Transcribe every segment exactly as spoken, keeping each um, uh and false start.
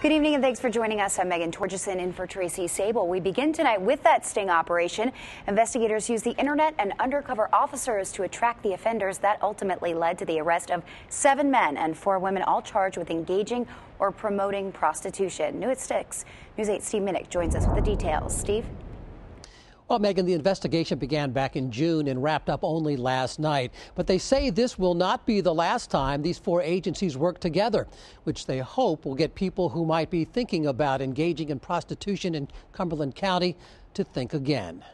Good evening and thanks for joining us. I'm Megan Torgeson in for Tracy Sable. We begin tonight with that sting operation. Investigators used the internet and undercover officers to attract the offenders. That ultimately led to the arrest of seven men and four women, all charged with engaging or promoting prostitution. New at six, News eight Steve Minich joins us with the details. Steve? Well, Megan, the investigation began back in June and wrapped up only last night. But they say this will not be the last time these four agencies work together, which they hope will get people who might be thinking about engaging in prostitution in Cumberland County to think again.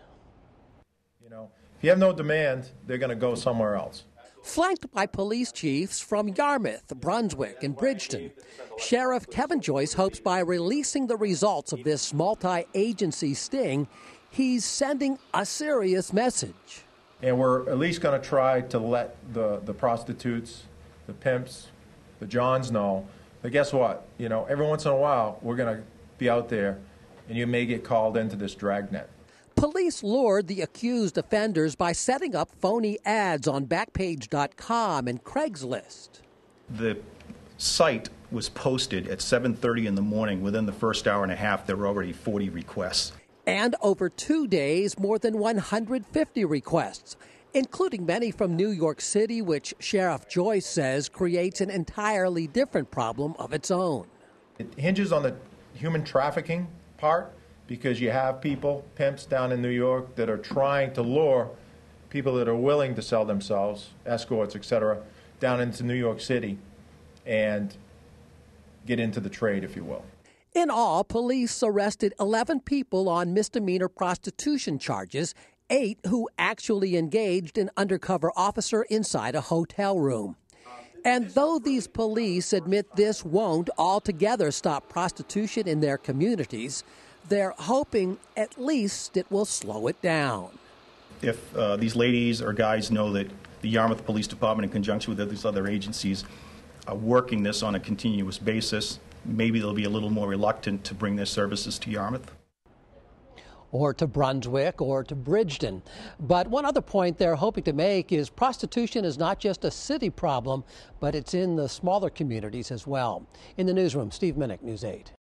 You know, if you have no demand, they're going to go somewhere else. Flanked by police chiefs from Yarmouth, Brunswick, and Bridgeton, Sheriff Kevin Joyce hopes by releasing the results of this multi-agency sting, he's sending a serious message. And we're at least going to try to let the, the prostitutes, the pimps, the Johns know. But guess what? You know, every once in a while, we're going to be out there, and you may get called into this dragnet. Police lured the accused offenders by setting up phony ads on Backpage dot com and Craigslist. The site was posted at seven thirty in the morning. Within the first hour and a half, there were already forty requests. And over two days, more than one hundred fifty requests, including many from New York City, which Sheriff Joyce says creates an entirely different problem of its own. It hinges on the human trafficking part, because you have people, pimps down in New York, that are trying to lure people that are willing to sell themselves, escorts, et cetera, down into New York City and get into the trade, if you will. In all, police arrested eleven people on misdemeanor prostitution charges, eight who actually engaged an undercover officer inside a hotel room. And though these police admit this won't altogether stop prostitution in their communities, they're hoping at least it will slow it down. If uh, these ladies or guys know that the Yarmouth Police Department, in conjunction with these other agencies, are working this on a continuous basis, maybe they'll be a little more reluctant to bring their services to Yarmouth. Or to Brunswick or to Bridgeton. But one other point they're hoping to make is prostitution is not just a city problem, but it's in the smaller communities as well. In the newsroom, Steve Minich, News eight.